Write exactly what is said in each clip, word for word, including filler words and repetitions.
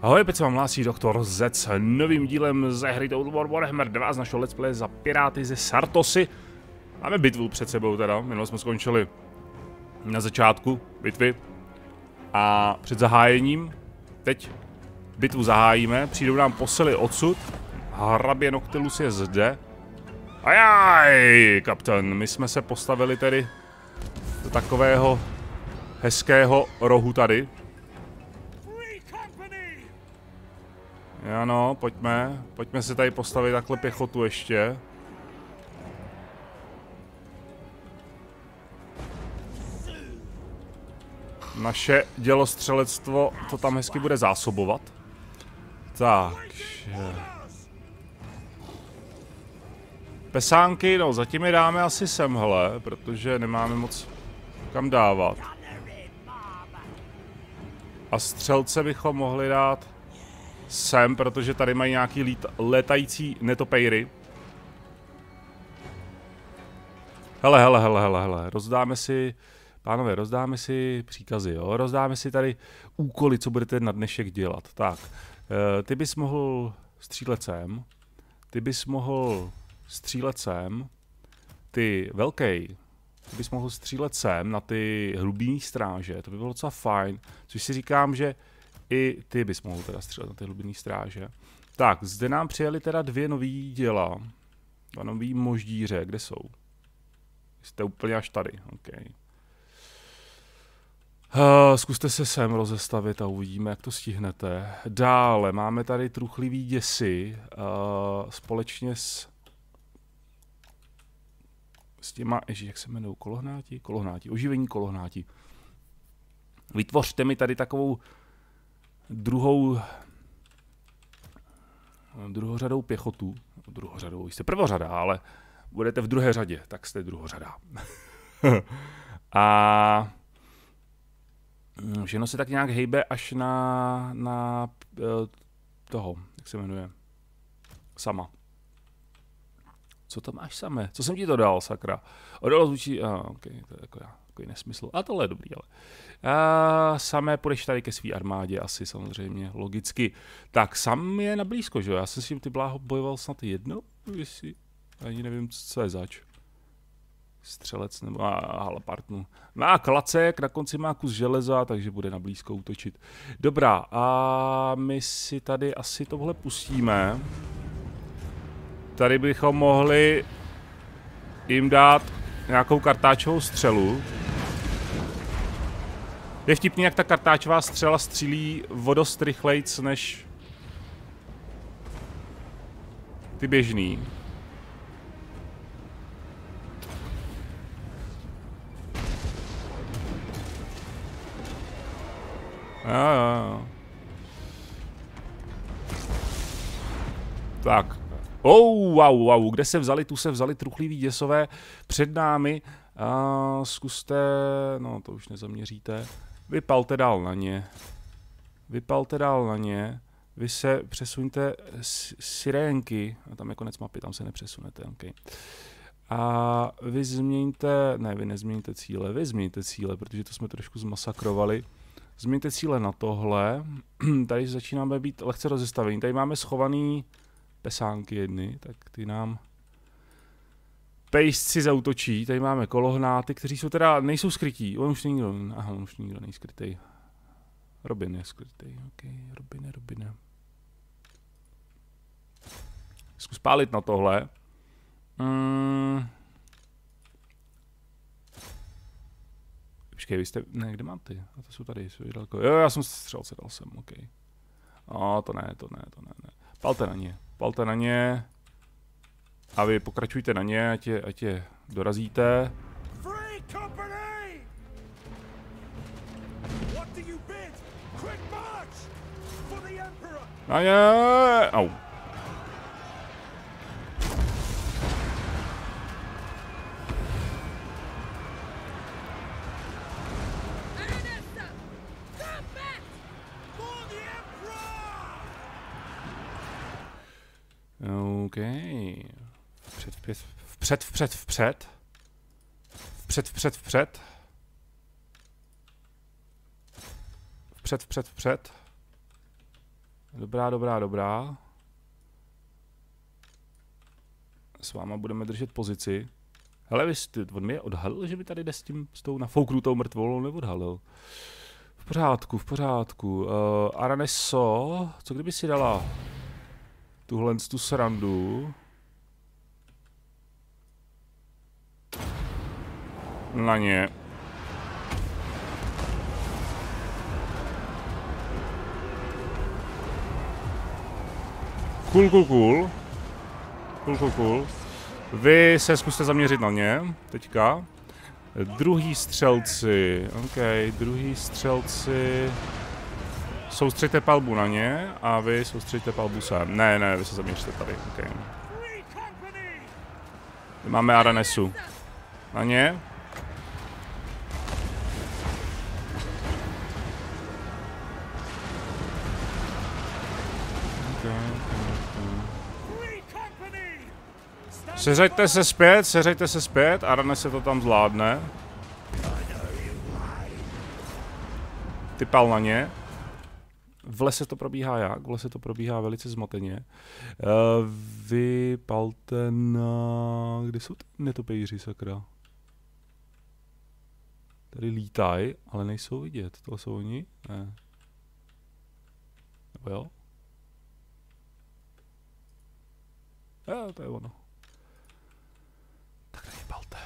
Ahoj, opět se vám hlásí doktor Z s novým dílem ze hry Total War Warhammer dva z našeho let's play za Piráty ze Sartosy. Máme bitvu před sebou teda, minule jsme skončili na začátku bitvy. A před zahájením, teď bitvu zahájíme, přijdou nám posily odsud. Hrabě Noctilus je zde. Ajaj, kapten, my jsme se postavili tedy do takového hezkého rohu tady. Ano, pojďme, pojďme si tady postavit takhle pěchotu ještě. Naše dělostřelectvo to tam hezky bude zásobovat. Takže... Pesánky, no zatím je dáme asi semhle, protože nemáme moc kam dávat. A střelce bychom mohli dát sem, protože tady mají nějaký lít, létající netopejry. Hele, hele, hele, hele, hele, rozdáme si, pánové, rozdáme si příkazy, jo, rozdáme si tady úkoly, co budete na dnešek dělat. Tak, e, ty bys mohl střílet sem, ty bys mohl střílet sem, ty velký, ty bys mohl střílet sem na ty hlubinní stráže, to by bylo docela fajn, což si říkám, že i ty bys mohl teda střílet na ty hlubinní stráže. Tak, zde nám přijeli teda dvě nový děla. Dva nový moždíře, kde jsou? Jste úplně až tady, ok. Uh, zkuste se sem rozestavit a uvidíme, jak to stihnete. Dále máme tady truchlivý děsy uh, společně s s těma, ježi, jak se jmenují, kolohnáti? Kolohnáti, oživení kolohnáti. Vytvořte mi tady takovou druhou druhořadou pěchotu. Druhořadou, jste prvořada, ale budete v druhé řadě, tak jste druhořada. A všechno se tak nějak hejbe až na, na toho, jak se jmenuje, sama. Co tam máš samé? Co jsem ti to dal, sakra? Odolo zvučí, ah, ok, to je jako já, takový nesmysl. A tohle je dobrý, ale. A samé půjdeš tady ke své armádě, asi samozřejmě, logicky. Tak, sam je na blízko, že jo? Já jsem s tím ty bláho bojoval snad jednou, jestli, ani nevím, co je zač. Střelec nebo halapartnu. Má klacek, na konci má kus železa, takže bude na blízko útočit. Dobrá, a my si tady asi tohle pustíme. Tady bychom mohli jim dát nějakou kartáčovou střelu. Je vtipný, jak ta kartáčová střela střílí vodost rychlejc než ty běžný. Jo, jo, jo. Tak. Oh, wow, wow, kde se vzali? Tu se vzali truchlivý děsové před námi. A zkuste, no to už nezaměříte. Vypalte dál na ně. Vypalte dál na ně. Vy se přesuňte sirénky. A tam je konec mapy, tam se nepřesunete. Okay. A vy změňte, ne, vy nezměňte cíle, vy změňte cíle, protože to jsme trošku zmasakrovali. Změňte cíle na tohle. Tady začínáme být lehce rozestavení. Tady máme schovaný pesánky jedny, tak ty nám pejsci zautočí. Tady máme kolohnáty, kteří jsou teda, nejsou skrytí. On už nikdo, aha, on už nikdo nejskrytej. Robin je skrytej, ok, Robine, Robine. Zkus pálit na tohle. Mm. Počkej, vy jste, ne, kde mám ty? A to jsou tady, jsou daleko. Jo, já jsem střelce dal sem, ok. A to ne, to ne, to ne, ne. Palte na ně, palte na ně. A vy pokračujte na ně, ať je, ať je dorazíte. Na ně! Au. OK. Vpřed, vpřed, vpřed, vpřed, vpřed. Vpřed, vpřed, vpřed. Vpřed, vpřed, vpřed. Dobrá, dobrá, dobrá. S váma budeme držet pozici. Hele, vy jste, on mě odhalil, že by tady jde s tím, s tou nafouknutou mrtvolou, neodhalil. V pořádku, v pořádku. Uh, Araneso, co kdyby si dala tuhle tu srandu? Na ně. Cool, cool, cool. Cool, cool, cool. Vy se zkuste zaměřit na ně, teďka. Druhý střelci, ok, druhý střelci. Soustřeďte palbu na ně a vy soustřeďte palbu sem. Ne, ne, vy se zaměřte tady, ok. Máme Aranesu. Na ně. Seřeďte se zpět, seřeďte se zpět, Aranes se to tam zvládne. Typal na ně. V lese to probíhá jak? V lese to probíhá velice zmateně. Uh, vy palte na... Kde jsou ty netopejři, sakra? Tady lítají, ale nejsou vidět. To jsou oni? Ne. Nebo jo? Jo, to je ono. Tak tady palte.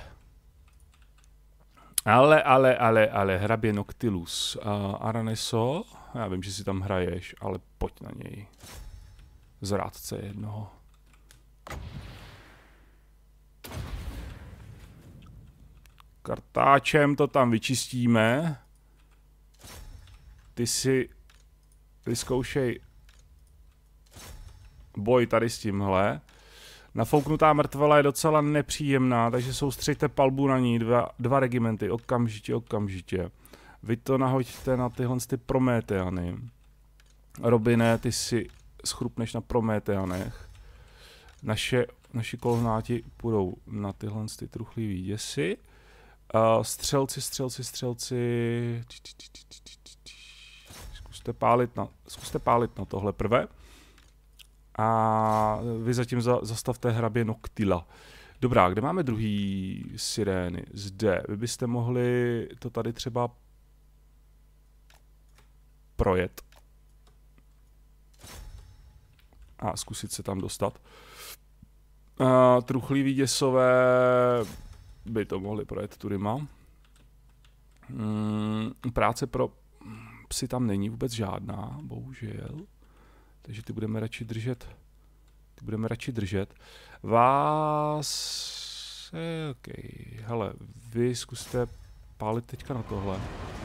Ale, ale, ale, ale, hrabě Noctilus. Uh, Araneso, já vím, že si tam hraješ, ale pojď na něj. Zrádce jednoho. Kartáčem to tam vyčistíme. Ty si vyzkoušej boj tady s tímhle. Nafouknutá mrtvola je docela nepříjemná, takže soustřeďte palbu na ní, dva, dva regimenty, okamžitě, okamžitě. Vy to nahoďte na tyhle ty Prometeany. Robine, ty si schrupneš na Prometeanech. Naše, naši kolhnáti půjdou na tyhle ty truchlivý děsy. Uh, střelci, střelci, střelci. Zkuste pálit na, zkuste pálit na tohle prvé. A vy zatím za, zastavte hrabě Noctila. Dobrá, kde máme druhý sirény? Zde. Vy byste mohli to tady třeba projet. A zkusit se tam dostat. A truchlivý děsové by to mohli projet tudyma. Hmm, práce pro psy tam není vůbec žádná, bohužel. Takže ty budeme radši držet. Ty budeme radši držet. Vás... OK. Hele, vy zkuste pálit teďka na tohle.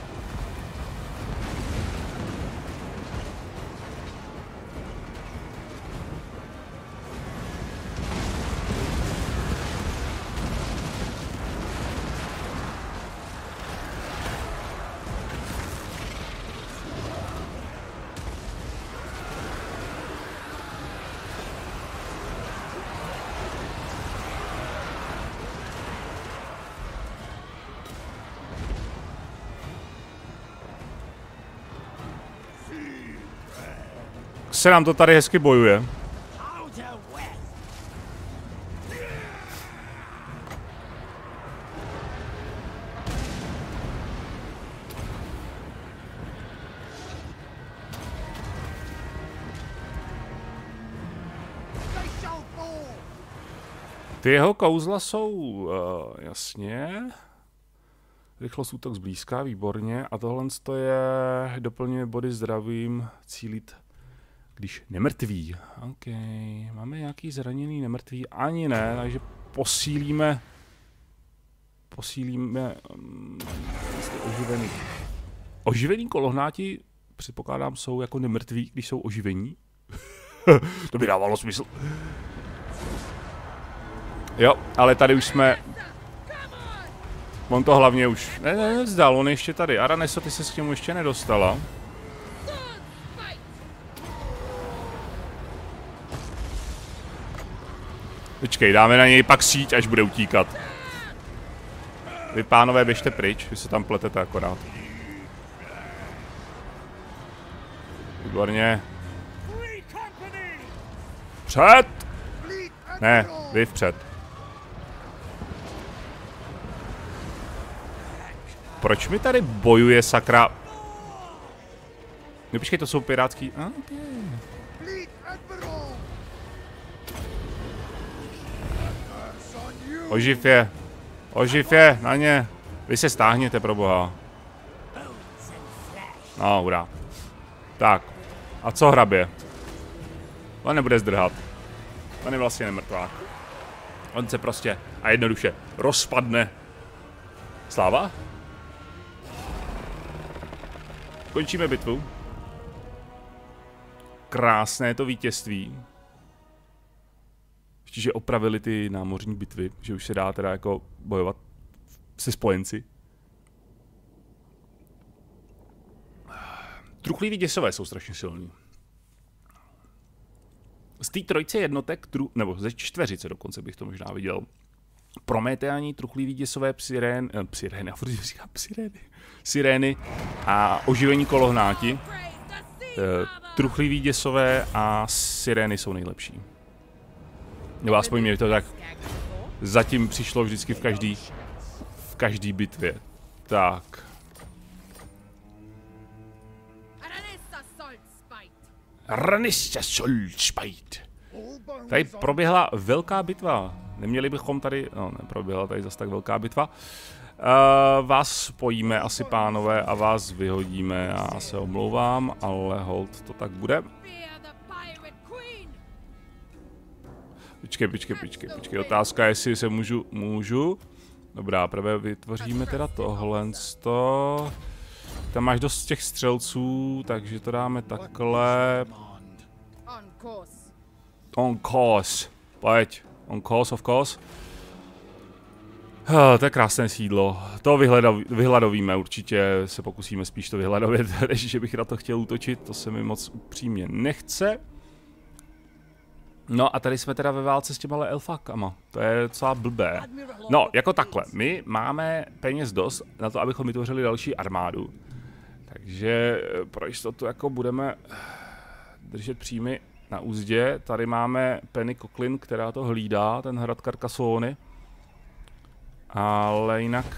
Se nám to tady hezky bojuje. Ty jeho kouzla jsou, uh, jasně. Rychlost útok zblízka, výborně. A tohle je, doplňuje body zdravím, cílit, když nemrtví. OK, máme nějaký zraněný nemrtví? Ani ne, takže posílíme, posílíme um, oživený. Oživený kolohnáti, předpokládám, jsou jako nemrtví, když jsou oživení. To by dávalo smysl. Jo, ale tady už jsme... On to hlavně už... Ne, ne, nevzdal, on ještě tady. Araneso, ty se s němu ještě nedostala. Počkej, dáme na něj pak síť, až bude utíkat. Vy pánové běžte pryč, vy se tam pletete akorát. Výborně. Vpřed! Ne, vy vpřed. Proč mi tady bojuje sakra? No počkej, to jsou pirátský... Ah, okay. Oživ je. Oživ je, na ně. Vy se stáhněte, pro boha. No, hurá. Tak. A co hrabě? On nebude zdrhat. On je vlastně nemrtvá. On se prostě a jednoduše rozpadne. Sláva? Končíme bitvu. Krásné to vítězství. Ještě, že opravili ty námořní bitvy, že už se dá teda jako bojovat se spojenci. Truchlíví děsové jsou strašně silní. Z té trojce jednotek, tru, nebo ze čtveřice dokonce bych to možná viděl. Prometeani, truchlíví děsové, psirén, eh, psirény, a furt říkám psirény, sirény a oživení kolohnáti. Eh, truchlíví děsové a sirény jsou nejlepší. Nebo aspoň mě to tak zatím přišlo vždycky v každý, v každý bitvě. Tak. Ranista Solspite. Tady proběhla velká bitva. Neměli bychom tady, no neproběhla tady zase tak velká bitva. Uh, vás spojíme asi, pánové, a vás vyhodíme. Já se omlouvám, ale hold to tak bude. Počkej, počkej, počkej, počkej. Otázka je, jestli se můžu, můžu. Dobrá, prvé vytvoříme teda tohle. Tam máš dost těch střelců, takže to dáme takhle. On course. Pojď. On course, of course. Oh, to je krásné sídlo. To vyhladovíme, určitě se pokusíme spíš to vyhladovit, než že bych na to chtěl útočit. To se mi moc upřímně nechce. No a tady jsme teda ve válce s těma elfákama. To je docela blbé. No, jako takhle. My máme peněz dost na to, abychom vytvořili další armádu. Takže pro jistotu jako budeme držet příjmy na úzdě. Tady máme Penny Cochlin, která to hlídá, ten hrad Carcassonne. Ale jinak...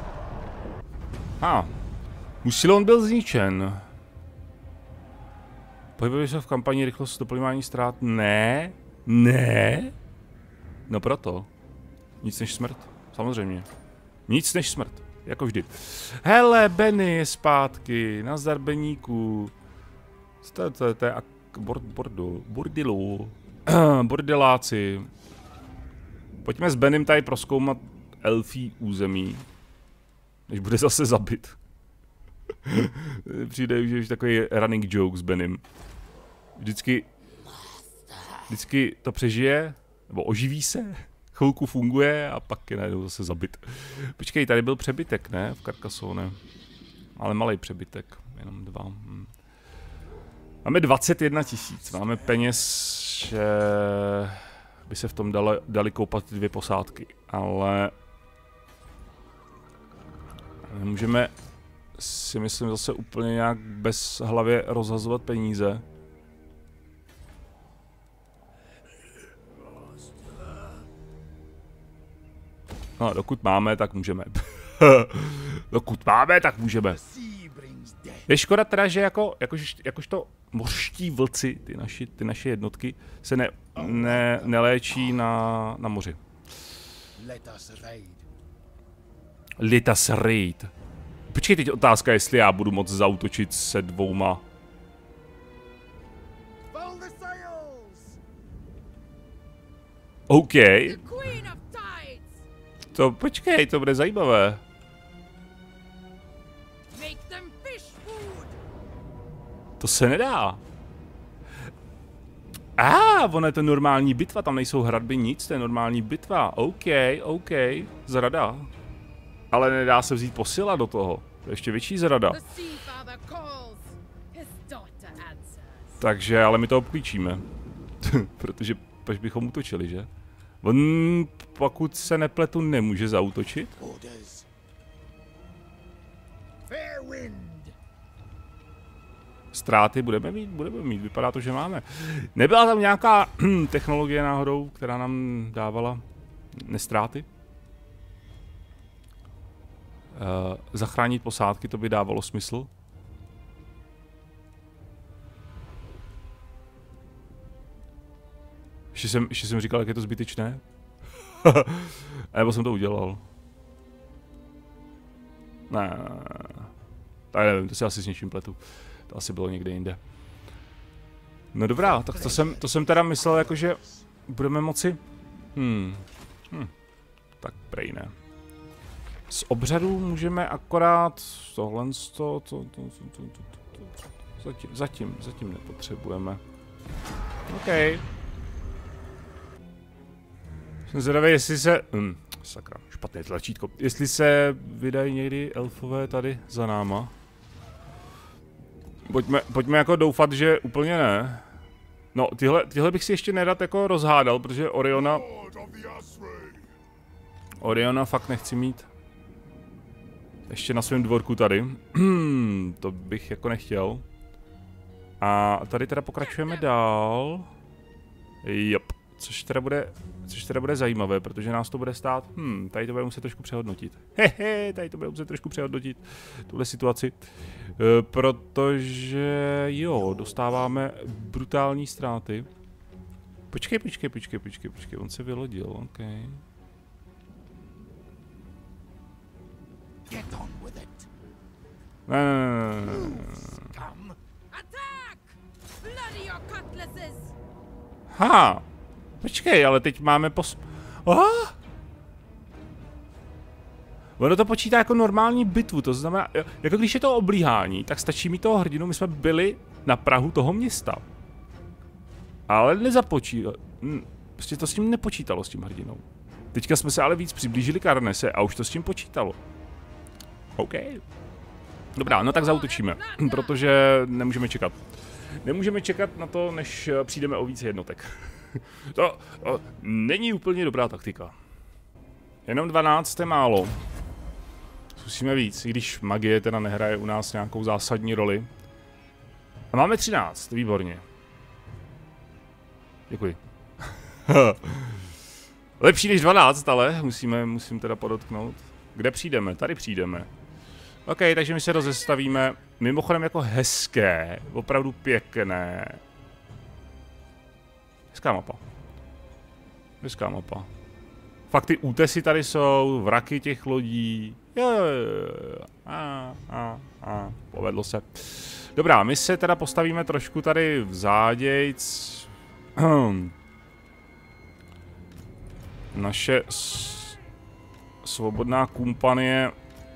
Ha, Musilon byl zničen. Pohybuje se v kampani rychlost doplňování ztrát? Ne, ne. No proto. Nic než smrt, samozřejmě. Nic než smrt, jako vždy. Hele, Benny je zpátky, nazdar Beníku. To, to, to je bord, bordu, bordilu, bordeláci. Pojďme s Benem tady prozkoumat elfí území, než bude zase zabit. Přijde už takový running joke s Benem. Vždycky, vždycky to přežije, nebo oživí se, chvilku funguje a pak je najednou zase zabit. Počkej, tady byl přebytek, ne? V Carcassonne. Ale malý přebytek, jenom dva. Hm. Máme dvacet jedna tisíc, máme peněz, že by se v tom dali, dali koupat dvě posádky, ale nemůžeme si myslím zase úplně nějak bez hlavě rozhazovat peníze. No, dokud máme, tak můžeme. Dokud máme, tak můžeme. Je škoda teda, že jako, jakož, jakožto mořští vlci, ty naši, ty naše jednotky, se ne, ne, neléčí na, na moři. Let us raid. Počkej, teď otázka, jestli já budu moct zaútočit se dvouma. OK. To počkej, to bude zajímavé. To se nedá. A, ah, ono je to normální bitva, tam nejsou hradby, nic, to je normální bitva. OK, OK, zrada. Ale nedá se vzít posila do toho. To je ještě větší zrada. Takže, ale my to obklíčíme. Protože proč bychom útočili, že? On, pokud se nepletu, nemůže zaútočit. ztráty budeme mít, budeme mít, vypadá to, že máme. Nebyla tam nějaká technologie náhodou, která nám dávala neztráty? Uh, zachránit posádky, to by dávalo smysl. Ještě jsem, ještě jsem říkal, jak je to zbytečné. Nebo jsem to udělal. Ne, ne, ne. Tak nevím, to si asi s něčím pletu. To asi bylo někde jinde. No dobrá, tak to jsem, to jsem teda myslel, jakože budeme moci... Hmm. Hm. Tak prej ne. Z obřadu můžeme akorát tohle, to, to, to, to, to, to, to. Zatím, zatím, zatím nepotřebujeme. OK. Jsem zvědavý, jestli se... Hm, sakra, špatné tlačítko. Jestli se vydají někdy elfové tady za náma. Pojďme, pojďme jako doufat, že úplně ne. No, tyhle, tyhle bych si ještě nerad jako rozhádal, protože Oriona... Oriona fakt nechci mít. Ještě na svém dvorku tady. To bych jako nechtěl. A tady teda pokračujeme dál. Jop. Což teda bude, což teda bude zajímavé, protože nás to bude stát. Hm, tady to bude muset trošku přehodnotit. Hehe, tady to bude muset trošku přehodnotit tuhle situaci. E, protože jo, dostáváme brutální ztráty. Počkej, počkej, počkej, počkej, počkej, on se vylodil, ok. Ne, ne, ne, ne, ne. Ha! Počkej, ale teď máme pos... Oh! Ono to počítá jako normální bitvu, to znamená, jako když je to oblíhání, tak stačí mi toho hrdinu, my jsme byli na prahu toho města. Ale nezapočítalo, hm, prostě to s tím nepočítalo s tím hrdinou. Teďka jsme se ale víc přiblížili k Arnese a už to s tím počítalo. OK. Dobrá, no tak zaútočíme, protože nemůžeme čekat. Nemůžeme čekat na to, než přijdeme o více jednotek. To, to není úplně dobrá taktika. Jenom dvanáct je málo. Zkusíme víc, i když magie teda nehraje u nás nějakou zásadní roli. A máme třináct, výborně. Děkuji. Lepší než dvanáct, ale musíme, musím teda podotknout. Kde přijdeme? Tady přijdeme. OK, takže my se rozestavíme. Mimochodem jako hezké, opravdu pěkné. Hezká mapa. Hezká mapa. Fakt ty útesy tady jsou, vraky těch lodí. Jo, jo, jo. A, a, a. Povedlo se. Dobrá, my se teda postavíme trošku tady vzádějc. Naše svobodná kompanie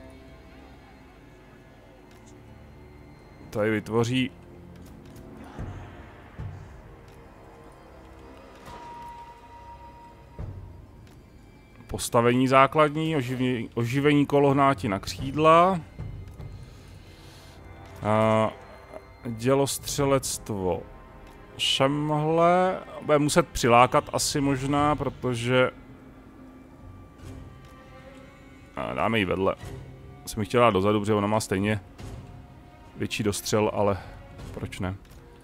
tady vytvoří postavení základní, oživení, oživení kolohnáti na křídla, a dělostřelectvo šemhle, bude muset přilákat asi možná, protože a dáme ji vedle. Jsem ji chtěla dozadu, protože ona má stejně větší dostřel, ale proč ne.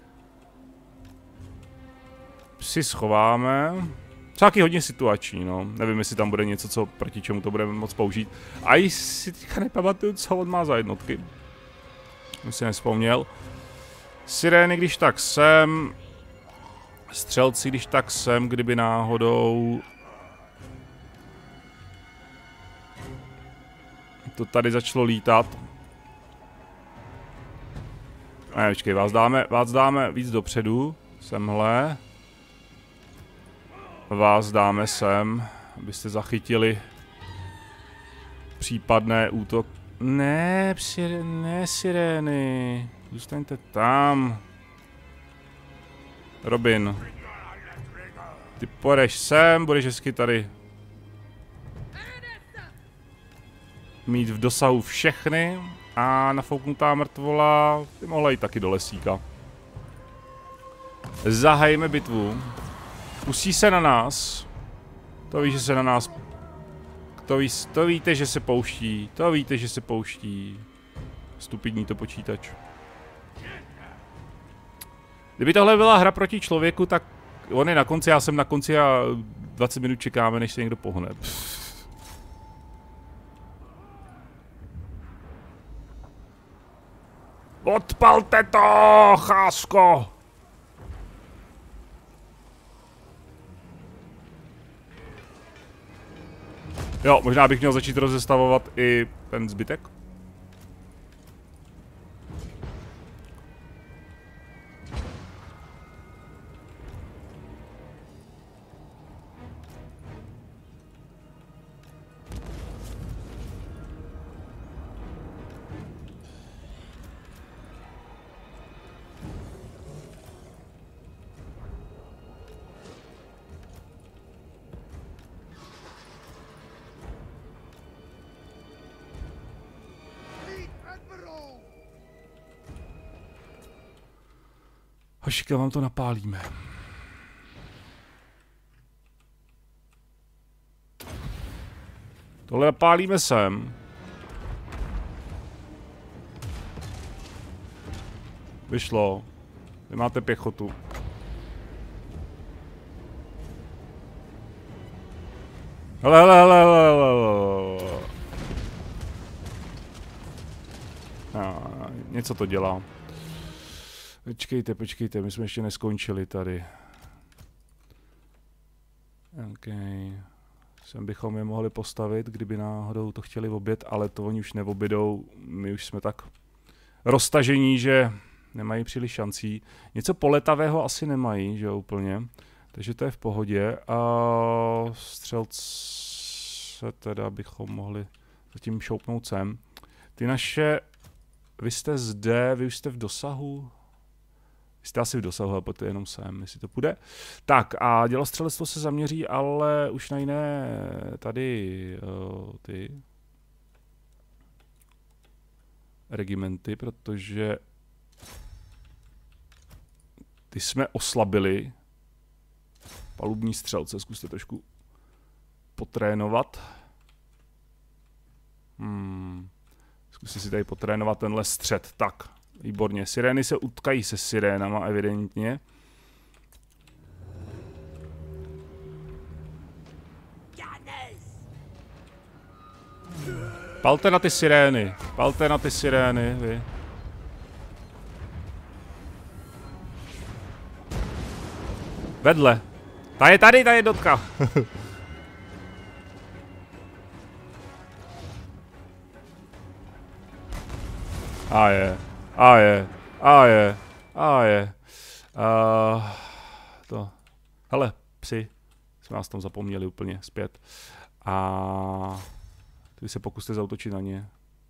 Psi schováme. Taky hodně situační, no. Nevím, jestli tam bude něco, co proti čemu to budeme moc použít. A i si teďka nepamatuju, co on má za jednotky. Jsem si nevzpomněl. Sirény, když tak sem. Střelci, když tak sem, kdyby náhodou to tady začalo lítat. Ne, počkej, vás dáme, vás dáme víc dopředu. Semhle. Vás dáme sem, abyste zachytili případné útok. Ne, psi, ne, sirény. Zůstaňte tam. Robin. Ty půjdeš sem, budeš hezky tady mít v dosahu všechny. A nafouknutá mrtvola, ty mohla jít taky do lesíka. Zahajme bitvu. Pusí se na nás. To ví, že se na nás... To, ví, to víte, že se pouští. To víte, že se pouští. Stupidní to počítač. Kdyby tohle byla hra proti člověku, tak on je na konci, já jsem na konci a dvacet minut čekáme, než se někdo pohne. Pff. Odpalte to, chásko! Jo, možná bych měl začít rozestavovat i ten zbytek. Hošika, vám to napálíme. Tohle napálíme sem. Vyšlo. Vy máte pěchotu. Hele, hele, hele, hele, hele. No, něco to dělá. Počkejte, počkejte, my jsme ještě neskončili tady. OK. Sem bychom je mohli postavit, kdyby náhodou to chtěli obět, ale to oni už neobědou. My už jsme tak roztažení, že nemají příliš šancí. Něco poletavého asi nemají, že jo, úplně. Takže to je v pohodě. A střelce teda bychom mohli zatím šoupnout sem. Ty naše... Vy jste zde, vy už jste v dosahu? Vy jste asi v dosahu, ale pojďte jenom sem, jestli to půjde. Tak a dělostřelectvo se zaměří, ale už na jiné tady uh, ty regimenty, protože ty jsme oslabili. Palubní střelce, zkuste trošku potrénovat. Hmm. Zkuste si tady potrénovat tenhle střed. Tak, výborně. Sirény se utkají se sirénama, evidentně. Palte na ty sirény. Palte na ty sirény, vy. Vedle. Ta je tady, ta je dotka. A je, a je, a je, a je. Uh, to. Hele, psi. Jsme nás tam zapomněli úplně zpět. A vy se pokuste zautočit na ně.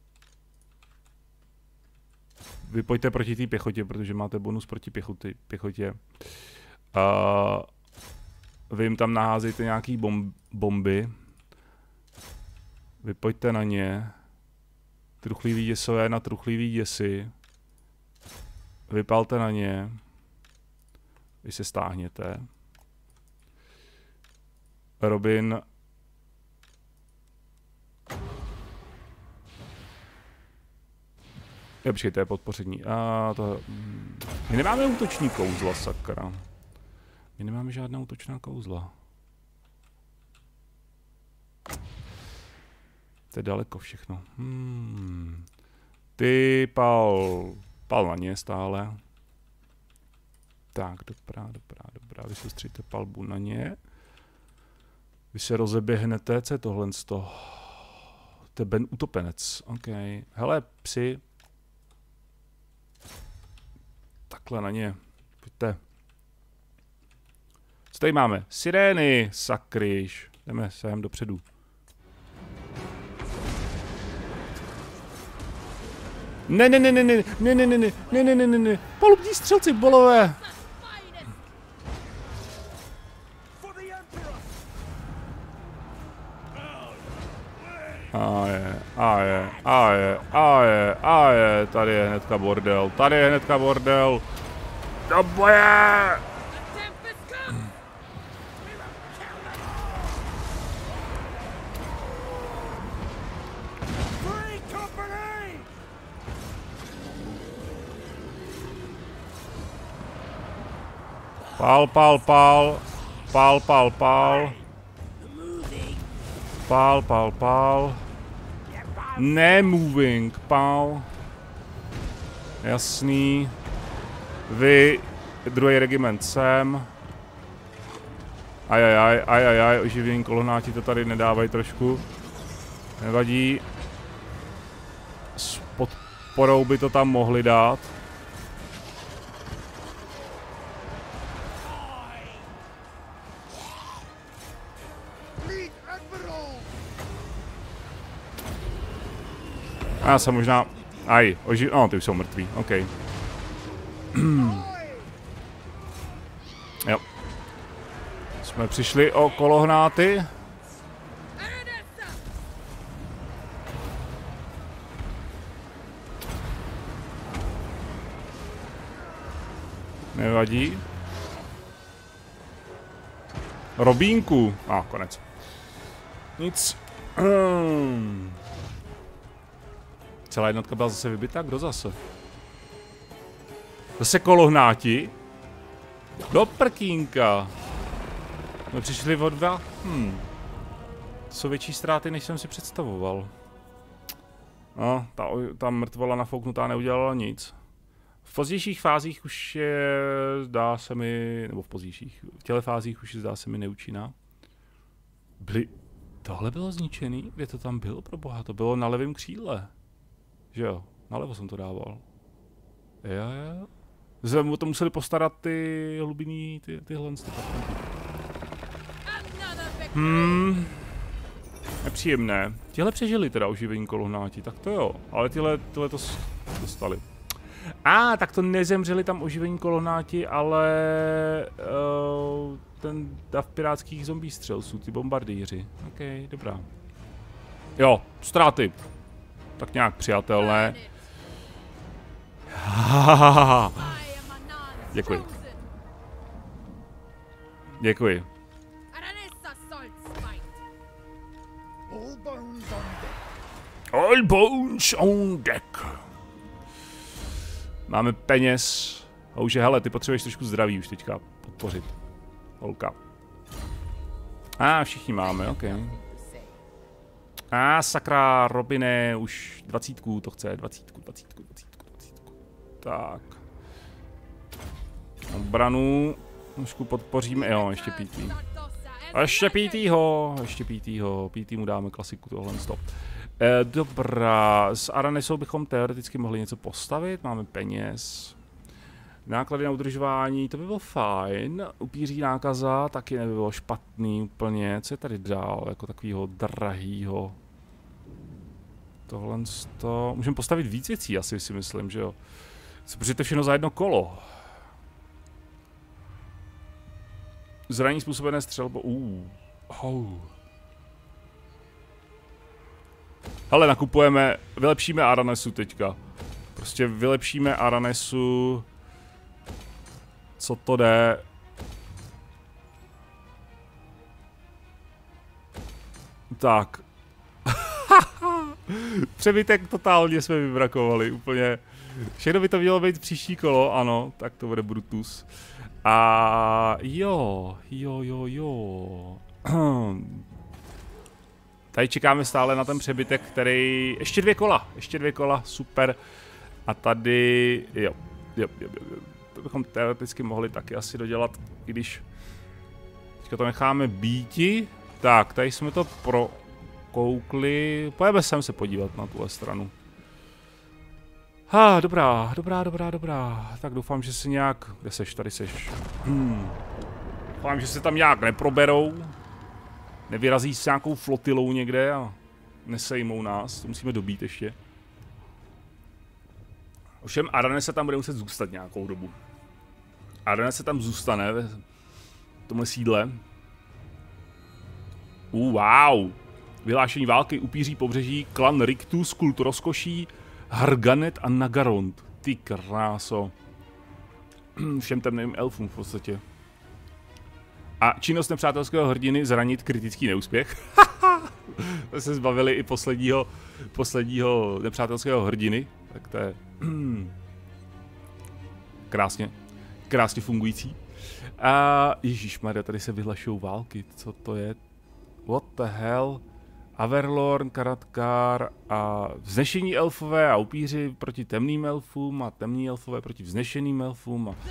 Vy pojďte proti té pěchotě, protože máte bonus proti pěchoty, pěchotě. Uh, vy jim tam naházejte nějaký bom bomby. Vy pojďte na ně. Truchlivý děsové na truchlivý děsy. Vypalte na ně. Vy se stáhněte. Robin. Je, počkej, to je podpoření. A to... My nemáme útoční kouzla, sakra. My nemáme žádná útočná kouzla. To je daleko všechno. Hmm. Ty pal... Pal na ně stále. Tak, dobrá, dobrá, dobrá. Vy soustřeďte palbu na ně. Vy se rozeběhnete, co je tohle z toho? To je Ben utopenec. OK. Hele, psi. Takhle na ně. Pojďte. Co tady máme? Sirény, sakryš. Jdeme sem dopředu. Ne, ne, ne, ne, ne, ne, ne, ne, ne, ne, ne, ne, ne, ne, palubní střelci, bolové. A je, a je, a je, a je, a je, tady je hnedka bordel, tady je hnedka bordel. Do boje! Pál, pál, pál. Pál, pál, pál. Pál, pál, pál. Ne moving, pál. Jasný. Vy, druhý regiment sem. Ajajaj, ajajaj, oživění kolhonáti to tady nedávají trošku. Nevadí. S podporou by to tam mohli dát. A já jsem možná... Aj, oži... No, ty už jsou mrtví, OK. Jo. Jsme přišli o kolohnáty. Nevadí. Robínku. A, ah, konec. Nic. Celá jednotka byla zase vybitá? Kdo zase? Zase kolohnáti? Do prkínka. My přišli o dva? Hm. To jsou větší ztráty, než jsem si představoval. No, ta, ta mrtvola nafouknutá neudělala nic. V pozdějších fázích už je, zdá se mi, nebo v pozdějších, v těle fázích už je, zdá se mi, neúčinná. Byli, tohle bylo zničený? Kde to tam bylo, pro boha? To bylo na levém křídle. Že jo, nalevo jsem to dával. Jo, jo. Jsme to museli postarat ty hlubinný, ty, tyhle ty patenty. Hmm. Nepříjemné. Tihle přežili teda oživení kolohnáti, tak to jo. Ale tyhle, tyhle to dostali. A, ah, tak to nezemřeli tam oživení kolohnáti, ale uh, ten dav pirátských zombie střelců, ty bombardýři. OK, dobrá. Jo, ztráty. Tak nějak přijatelné. Děkuji. Děkuji. All bones on deck. Máme peněz. A už je, hele, ty potřebuješ trošku zdraví už teďka podpořit. Holka. A ah, všichni máme, OK. A ah, sakra, Robine, už dvacítku to chce, dvacítku, dvacítku, dvacítku, dvacítku. Tak. Obranu. Trošku podpoříme, jo, ještě P T. A ještě P T ho, ještě P T ho, P T mu dáme klasiku, tohle stop. E, dobrá, s Aranesou bychom teoreticky mohli něco postavit, máme peněz. Náklady na udržování, to by bylo fajn. Upíří nákaza, taky neby bylo špatný úplně. Co je tady dál, jako takovýho drahýho? Tohle to... Můžeme postavit víc věcí, asi si myslím, že jo. Protože to všechno za jedno kolo. Zranění způsobené střelbou. Uh. Oh. Hele, nakupujeme, vylepšíme Aranesu teďka. Prostě vylepšíme Aranesu. Co to jde? Tak. Přebytek totálně jsme vybrakovali, úplně. Všechno by to mělo být příští kolo, ano, tak to bude Brutus. A jo, jo, jo, jo. Tady čekáme stále na ten přebytek, který... Ještě dvě kola, ještě dvě kola, super. A tady... Jo, jo, jo, jo. To bychom teoreticky mohli taky asi dodělat, i když... Teďka to necháme býti. Tak, tady jsme to prokoukli. Pojďme sem se podívat na tuhle stranu. Ha, ah, dobrá, dobrá, dobrá, dobrá. Tak doufám, že se nějak... Kde seš? Tady seš. Hmm. Doufám, že se tam nějak neproberou. Nevyrazí s nějakou flotilou někde a nesejmou nás. To musíme dobít ještě. Ovšem Aranesa tam bude muset zůstat nějakou dobu. Aranesa tam zůstane v tomhle sídle. Uh, wow. Vyhlášení války, upíří pobřeží, klan Rictus, kult rozkoší, Harganet a Nagarond. Ty kráso. Všem temným elfům v podstatě. A činnost nepřátelského hrdiny zranit kritický neúspěch. To se zbavili i posledního, posledního nepřátelského hrdiny. Tak to je krásně, krásně fungující. A ježišmarja, tady se vyhlašují války. Co to je? What the hell? Averlorn, Karadkar a vznešení elfové a upíři proti temným elfům a temní elfové proti vznešeným elfům. A...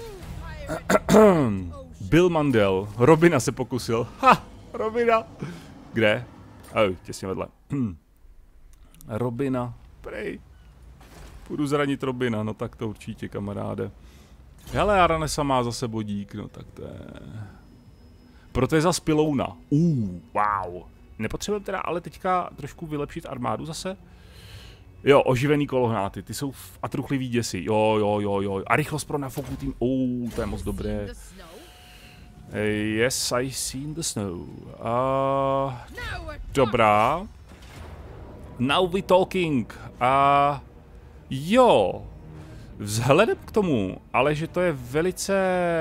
Bill Mandel. Robina se pokusil. Ha! Robina! Kde? Oj, těsně vedle. Robina. Prej. Půjdu zranit Robina, no tak to určitě, kamaráde. Hele, Aranesa má zase bodík, no tak to je... Proto je za Spilouna. Uh, wow. Nepotřebujeme teda ale teďka trošku vylepšit armádu zase? Jo, oživený kolohnáty, ty jsou v atruchlivý děsi. Jo, jo, jo, jo. A rychlost pro nafoknutý. Uh, to je moc dobré. Yes, I seen the snow. Uh, dobrá. Now we talking. Uh, jo. Vzhledem k tomu, ale že to je velice...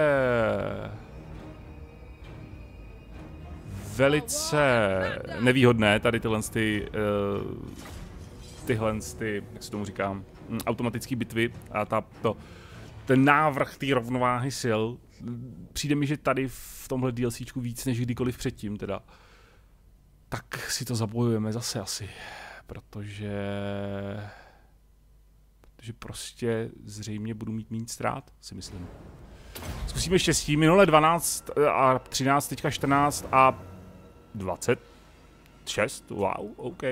Velice nevýhodné, tady tyhle ty, uh, tyhle ty, jak se tomu říkám, automatické bitvy a ta, to, ten návrh té rovnováhy sil. Přijde mi, že tady v tomhle DLCčku víc než kdykoliv předtím teda. Tak si to zabojujeme zase asi, protože... Protože prostě zřejmě budu mít méně ztrát, si myslím. Zkusíme štěstí, minule dvanáct a třináct, teďka čtrnáct a dvacet šest, wow, OK.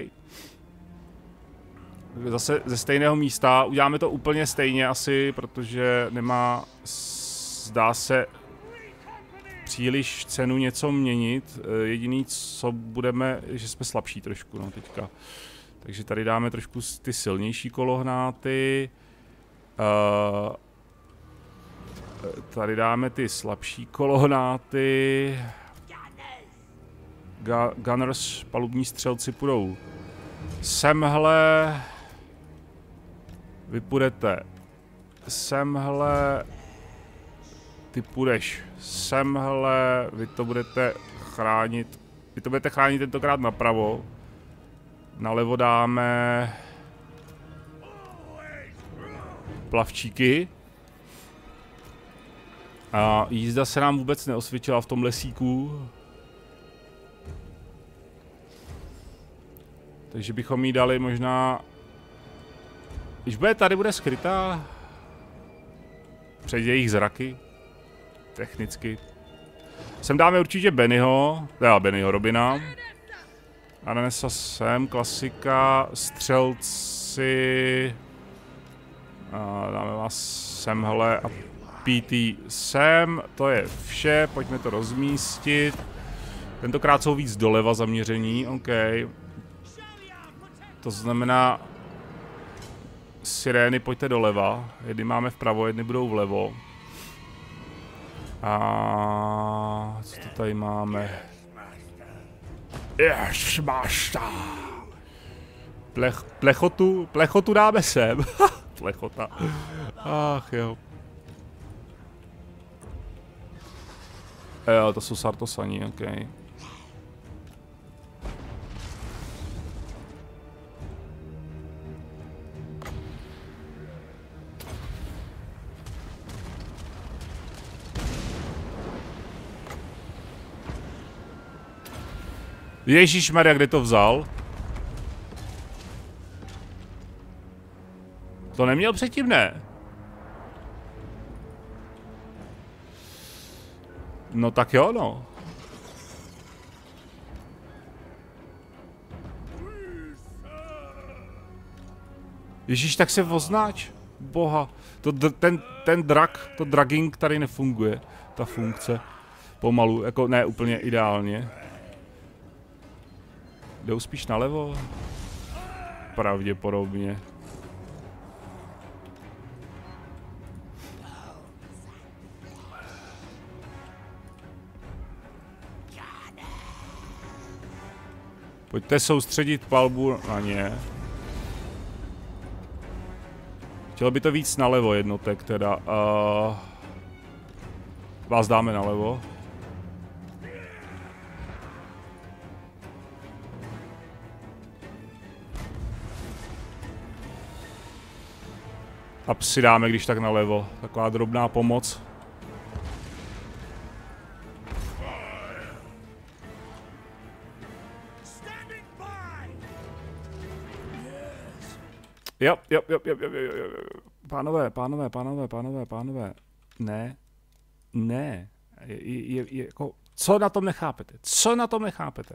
Zase ze stejného místa, uděláme to úplně stejně asi, protože nemá, zdá se, příliš cenu něco měnit. Jediný, co budeme, že jsme slabší trošku, no teďka. Takže tady dáme trošku ty silnější kolohnáty. Uh, tady dáme ty slabší kolohnáty. Ga Gunners, palubní střelci půjdou semhle. Vy půjdete semhle. Ty půjdeš semhle. Vy to budete chránit. Vy to budete chránit tentokrát napravo. Nalevo dáme plavčíky. A jízda se nám vůbec neosvědčila v tom lesíku. Takže bychom jí dali možná... Když bude tady, bude skrytá před jejich zraky. Technicky. Sem dáme určitě Bennyho. Teda Bennyho, Robina. Aranesa sem, klasika, střelci. A dáme vás semhle a P T sem. To je vše, pojďme to rozmístit. Tentokrát jsou víc doleva zaměření, OK. To znamená, sirény pojďte doleva, jedny máme vpravo, jedny budou vlevo. A co to tady máme? Yes, master. Plech, plechotu, plechotu dáme sem. Plechota. Ach jo. Jo, to jsou Sartosani, OK. Ježišmarja, kde to vzal? To neměl předtím, ne? No tak jo, no. Ježíš, tak se oznáč. Boha. To, ten, ten drak, to dragging tady nefunguje. Ta funkce. Pomalu, jako ne úplně ideálně. Jdou spíš nalevo? Pravděpodobně. Pojďte soustředit palbu na ně. Chtělo by to víc nalevo jednotek teda. Uh, vás dáme nalevo. A psy dáme když tak nalevo. Taková drobná pomoc. Jo, jo, jo, jo, jo, jo, jo. Pánové, pánové, pánové, pánové, pánové. Ne. Ne. Je, je, je, jako, co na tom nechápete? Co na tom nechápete?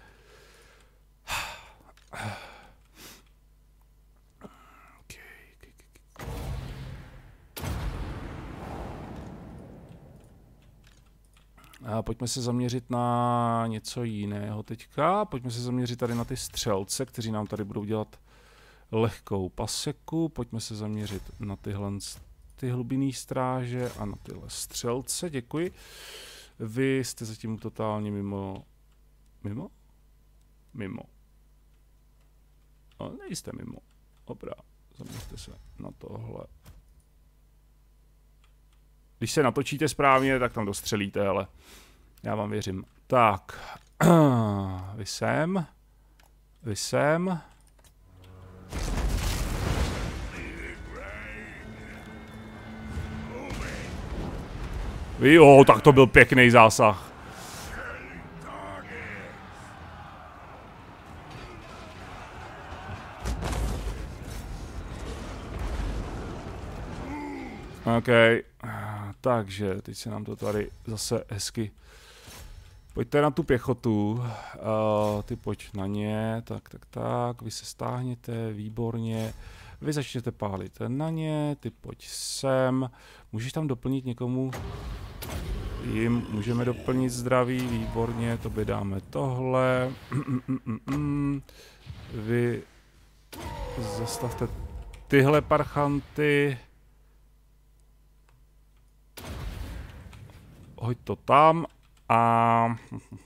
A pojďme se zaměřit na něco jiného teďka. Pojďme se zaměřit tady na ty střelce, kteří nám tady budou dělat lehkou paseku. Pojďme se zaměřit na tyhle ty hlubinné stráže a na tyhle střelce. Děkuji. Vy jste zatím totálně mimo... Mimo? Mimo. Ale nejste mimo. Dobrá, zaměřte se na tohle. Když se natočíte správně, tak tam dostřelíte, ale já vám věřím. Tak, vy sem, vy sem. Vy, jo, tak to byl pěkný zásah. OK, takže teď se nám to tady zase hezky... Pojďte na tu pěchotu, uh, ty pojď na ně, tak, tak, tak, vy se stáhněte, výborně, vy začněte pálit na ně, ty pojď sem, můžeš tam doplnit někomu, jim můžeme doplnit zdraví, výborně, to by dáme tohle, vy zastavte tyhle parchanty, hoď to tam a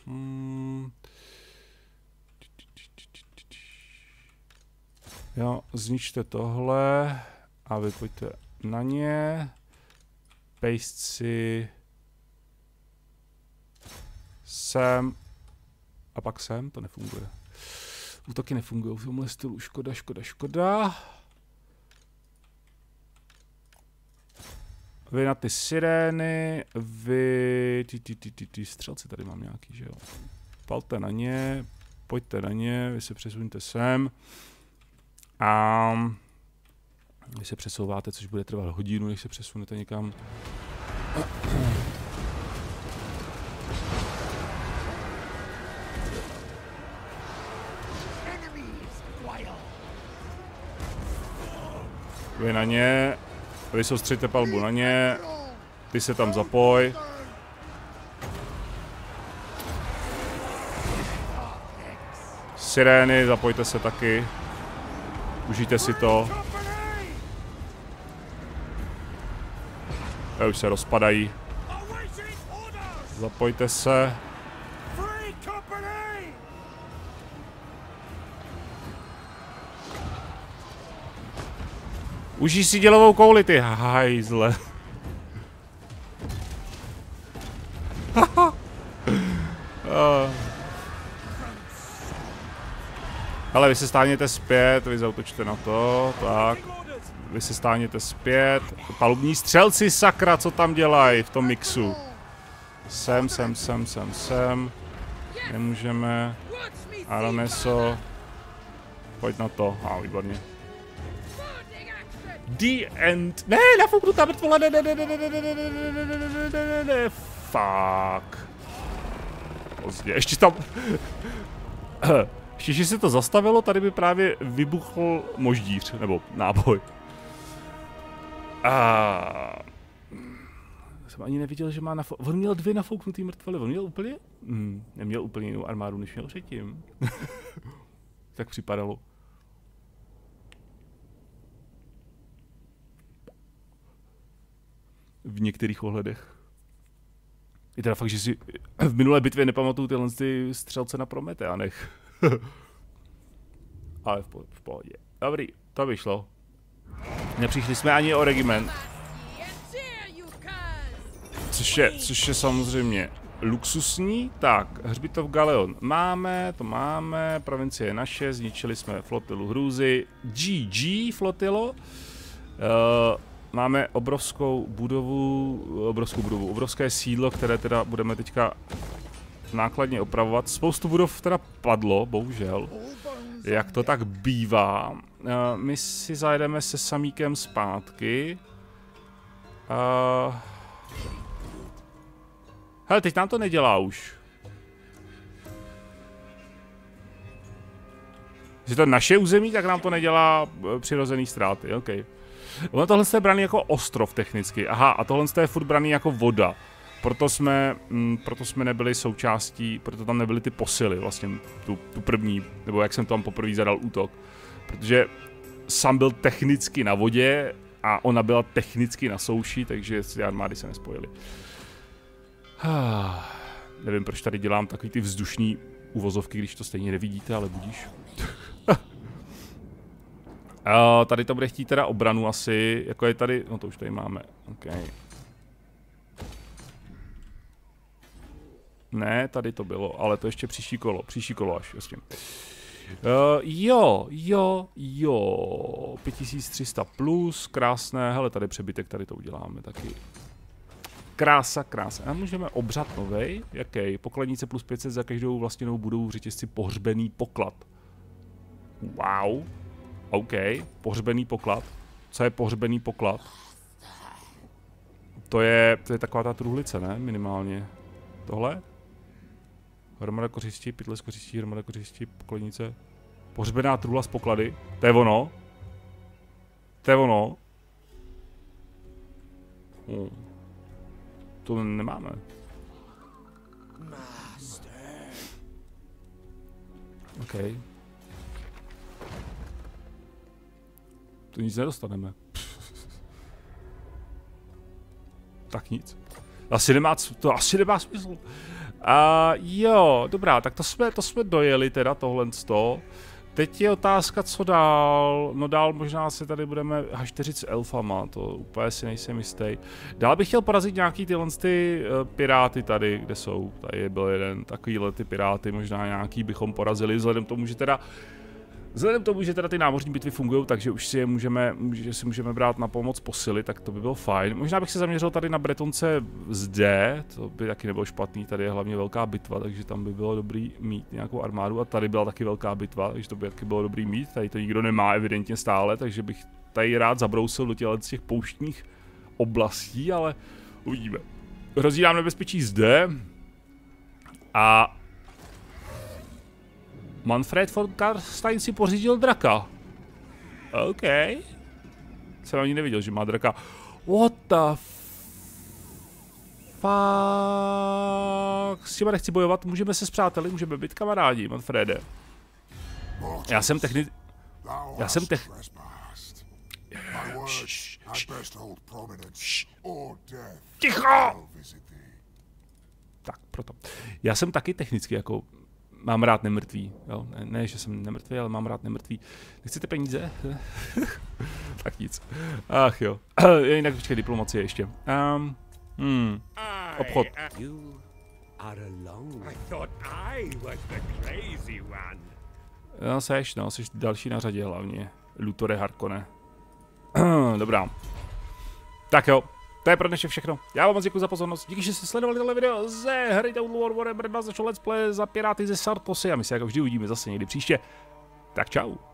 jo, zničte tohle a vy pojďte na ně, paste si sem a pak sem, to nefunguje. Útoky nefungují v tomhle stylu, škoda, škoda, škoda. Vy na ty sirény, vy... Ty, ty, ty, ty, ty střelci tady mám nějaký, že jo. Palte na ně, pojďte na ně, vy se přesuňte sem. A... Vy se přesouváte, což bude trvat hodinu, než se přesunete někam. Vy na ně. Vy soustřeďte palbu na ně, ty se tam zapoj. Sirény, zapojte se taky. Užijte si to. A už se rozpadají. Zapojte se. Užij si dělovou kouli, ty hajzle. Ale vy se stáhněte zpět, vy zautočte na to, tak. Vy se stáhněte zpět. Palubní střelci, sakra, co tam dělají v tom mixu? Sem, sem, sem, sem, sem. Nemůžeme. Araneso. Pojď na to. A, ah, výborně. The end. Ne, nafouknutá mrtvola, ne, ne, ne, ne, ne, ne, ne, ne, ne, ne, ne, fuck. Pozdě, ještě tam... Ještě, že se to zastavilo, tady by právě vybuchl moždíř, nebo náboj. A... Jsem ani neviděl, že má nafouk... On měl dvě nafouknutý mrtvoly, on měl úplně... Hmm, neměl úplně jinou armádu, než měl předtím. Tak připadalo. V některých ohledech. Je teda fakt, že si v minulé bitvě nepamatuju tyhle ty střelce na Prometeanech. Ale v, po v pohodě. Dobrý, to vyšlo. Nepřišli jsme ani o regiment. Což je, což je samozřejmě luxusní. Tak, hřbitov Galeon máme, to máme, provincie je naše, zničili jsme flotilu hrůzy. G G flotilo. Uh, Máme obrovskou budovu, obrovskou budovu, obrovské sídlo, které teda budeme teďka nákladně opravovat. Spoustu budov teda padlo, bohužel, jak to tak bývá. uh, my si zajedeme se samíkem zpátky. Uh... Hele, teď nám to nedělá už. Když je to naše území, tak nám to nedělá přirozený ztráty, OK. Ono tohle je braný jako ostrov technicky, aha, a tohle je furt braný jako voda. Proto jsme, mm, proto jsme nebyli součástí, proto tam nebyly ty posily, vlastně tu, tu první, nebo jak jsem tam poprvé zadal útok. Protože Sam byl technicky na vodě a ona byla technicky na souši, takže ty armády se nespojily. Nevím, proč tady dělám takový ty vzdušní uvozovky, když to stejně nevidíte, ale budíš. Uh, tady to bude chtít teda obranu asi, jako je tady, no to už tady máme, OK. Ne, tady to bylo, ale to ještě příští kolo, příští kolo až, jasně. Uh, jo, jo, jo, pět tisíc tři sta plus, krásné, hele, tady přebytek, tady to uděláme taky. Krása, krása. A můžeme obřad novej, jaký? Pokladnice plus pět set za každou vlastněnou budou v řetězci pohřbený poklad. Wow. OK, pohřbený poklad. Co je pohřbený poklad? To je, to je taková ta truhlice, ne? Minimálně. Tohle? Hromada kořistí, pytle z kořistí, hromada kořistí, pokladnice. Pohřbená truhla z poklady. To je ono. To je ono. Hmm. To nemáme. OK. To nic nedostaneme. Tak nic. Asi nemá, to asi nemá smysl. A jo, dobrá, tak to jsme, to jsme dojeli teda tohle sto. Teď je otázka, co dál. No dál možná si tady budeme hašteřit s elfama, to úplně si nejsem jistý. Dál bych chtěl porazit nějaký tyhle ty uh, piráty tady, kde jsou. Tady byl jeden, takovýhle ty piráty, možná nějaký bychom porazili, vzhledem k tomu, že teda Vzhledem k tomu, že teda ty námořní bitvy fungují, takže už si je můžeme, že si můžeme brát na pomoc posily, tak to by bylo fajn. Možná bych se zaměřil tady na Bretonce zde, to by taky nebylo špatný, tady je hlavně velká bitva, takže tam by bylo dobrý mít nějakou armádu a tady byla taky velká bitva, takže to by taky bylo dobrý mít, tady to nikdo nemá evidentně stále, takže bych tady rád zabrousil do těchto z těch pouštních oblastí, ale uvidíme. Hrozí nám nebezpečí zde a Manfred von Karstein si pořídil draka. OK. Jsem ani neviděl, že má draka. What the fuck? S těma nechci bojovat, můžeme se spřáteli, můžeme být kamarádi, Manfrede. Já jsem techni... Já jsem tech... Ticho! Tak, proto. Já jsem taky technicky jako... Mám rád nemrtvý, jo, ne, ne, že jsem nemrtvý, ale mám rád nemrtvý. Nechcete peníze? Tak nic. Ach jo. Jinak počkej, diplomacie ještě. Um, hmm. Obchod. No seš, no, seš další na řadě hlavně. Lutore Harkone. Dobrá. Tak jo. To je pro dnešek všechno. Já vám moc děkuji za pozornost. Díky, že jste sledovali tohle video ze hry Total War Warhammer dva začal let's play za Piráty ze Sartosy a my se jako vždy uvidíme zase někdy příště. Tak čau.